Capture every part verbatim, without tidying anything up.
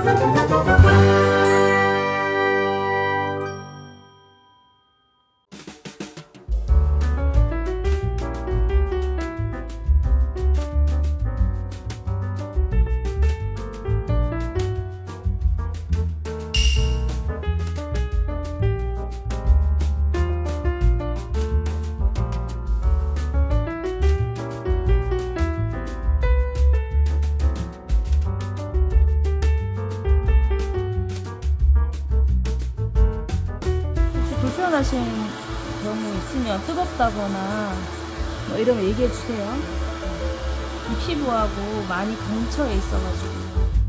불편하신 경우 있으면 뜨겁다거나 뭐 이러면 얘기해 주세요. 이 피부하고 많이 근처에 있어가지고.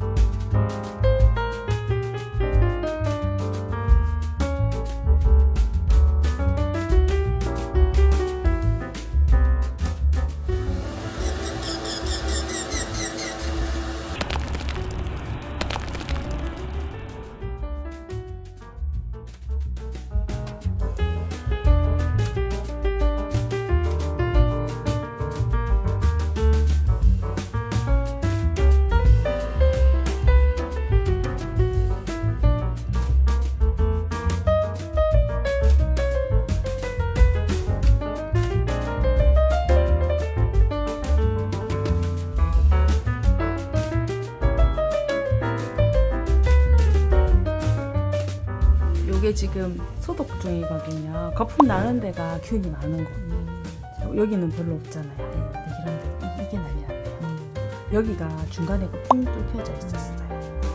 이게 지금 소독 중이거든요. 거품 나는 데가 균이 많은 거. 음. 여기는 별로 없잖아요. 네, 이런 데 이게 난리 났네요. 음. 여기가 중간에 뻥 뚫혀져 있었어요.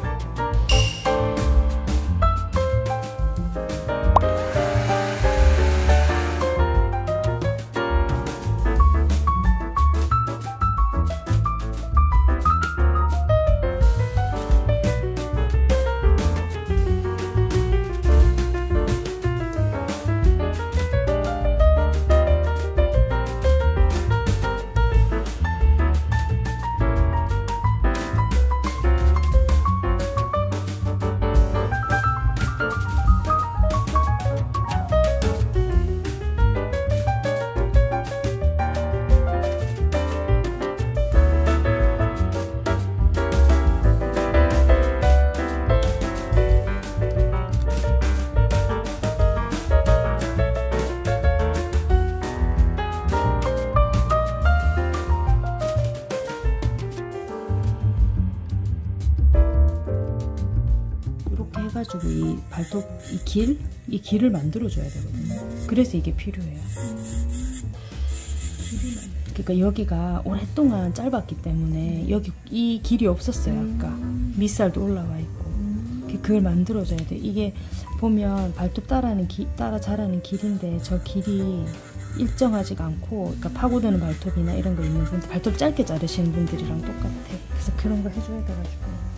해가지고 이 발톱 이 길, 이 길을 만들어 줘야 되거든요. 그래서 이게 필요해요. 그러니까 여기가 오랫동안 짧았기 때문에 여기 이 길이 없었어요. 아까 밑살도 올라와 있고 그걸 만들어 줘야 돼. 이게 보면 발톱 따라는 기, 따라 자라는 길인데 저 길이 일정하지가 않고, 그러니까 파고드는 발톱이나 이런 거 있는 분들, 발톱 짧게 자르시는 분들이랑 똑같아. 그래서 그런 거 해줘야 돼가지고.